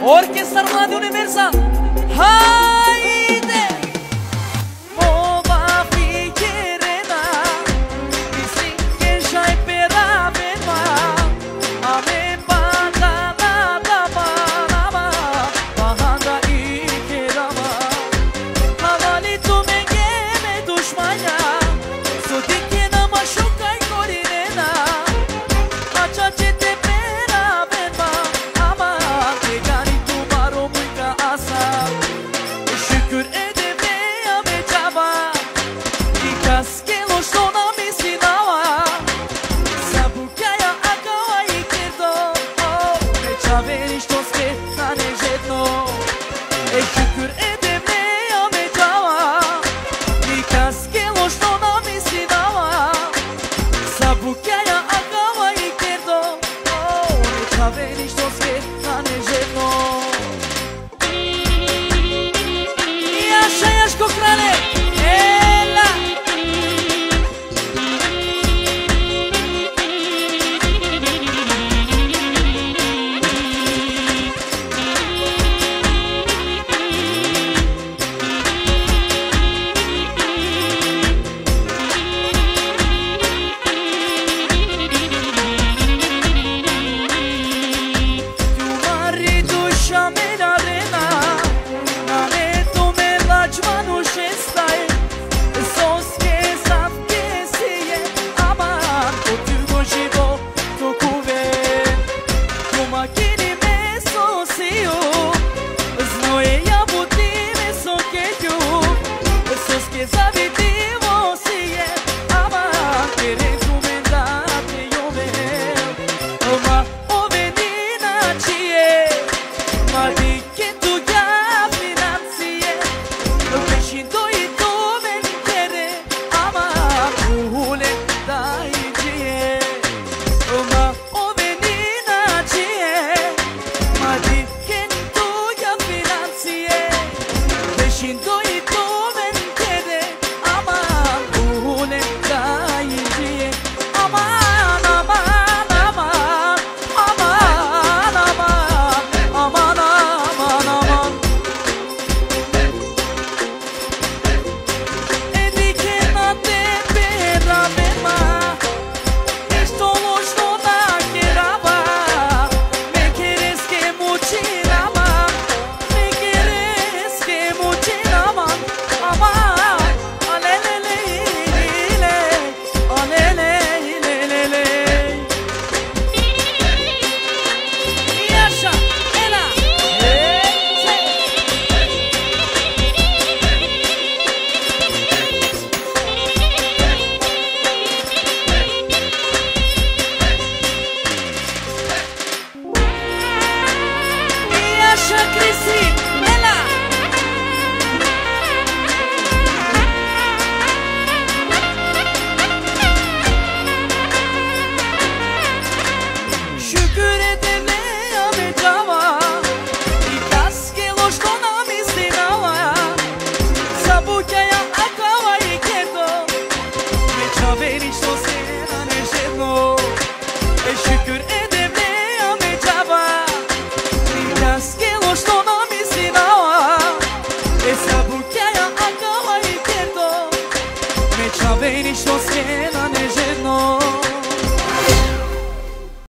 Orchestra Radio Universal. Haide! Mova ficherena, bisinke shai peravema, ame patana dama nama, bahanda ikerama. Havali tu mengeme dushmanya, sudike nama shukai korinena, acha chete peravema, ama tegani tu baro muika asa. Şükür edemeyem ecaba, ikas kelo shona misinava, sabukaya akawa ikerdo, meçaveri shtoske nane jetno. Şükür edemeyem ecaba, ikas kelo shona misinava, sabukaya akawa ikerdo, meçaveri shtoske nane jetno. Yaşayaş kokrane, ela. Tu marido chame na arena, nane tu me lachmanu shestai, soske savke siye, aman to tu gojivo to kuve, tu makini me sosio, znoje jabuti me sokeju, soske zavitivo siye, aman tere tu me date jovel, ma ovenina cie, ma di che tu ja finanzie, peșindo i tu mentere, ama cuhule dai cie, ma ovenina cie, ma di che tu ja finanzie, peșindo i tu mentere, ama cuhule dai cie, aman, aman, aman, aman, aman, aman, aman, aman. Edike na tebe ravema, esto ložno na kerava, me queres que mučinama, me queres que mučinama, aman, alelele, alelele. Yaşa, ela, Yaşa Krisi, ela. Şükür edemeyem ecava, ikas kelo shona misinava, sabukaya akawa ikerdo, meçaveri shtoske nane jetno. Şükür edemeyem ecava, ikas kelo shona misinava, sabukaya akawa ikerdo, meçaveri shtoske nane